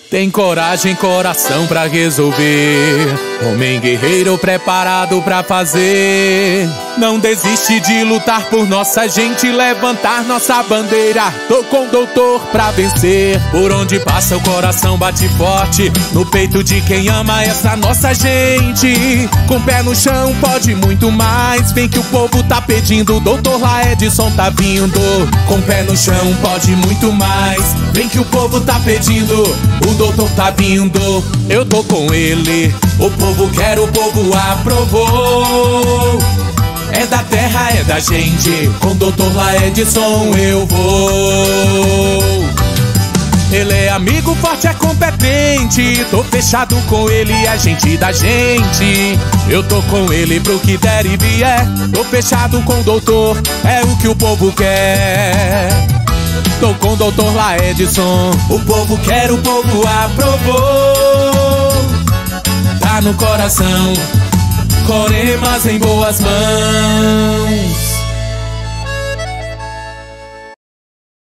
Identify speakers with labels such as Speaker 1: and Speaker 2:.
Speaker 1: Tem coragem, coração pra resolver. Homem guerreiro preparado pra fazer. Não desiste de lutar por nossa gente, levantar nossa bandeira. Tô com o doutor pra vencer. Por onde passa o coração bate forte, no peito de quem ama essa nossa gente. Com o pé no chão pode muito mais. Vem que o povo tá pedindo, o doutor Laedson tá vindo. Com o pé no chão pode muito mais. Vem que o povo tá pedindo, o doutor tá vindo. Eu tô com ele, o povo quer, o povo aprovou. É da terra, é da gente, com o doutor Laedson eu vou. Ele é amigo, forte, é competente. Tô fechado com ele, é gente da gente. Eu tô com ele pro que der e vier. Tô fechado com o doutor, é o que o povo quer. Tô com o doutor Laedson, o povo quer, o povo aprovou. Tá no coração, Coremas em boas mãos.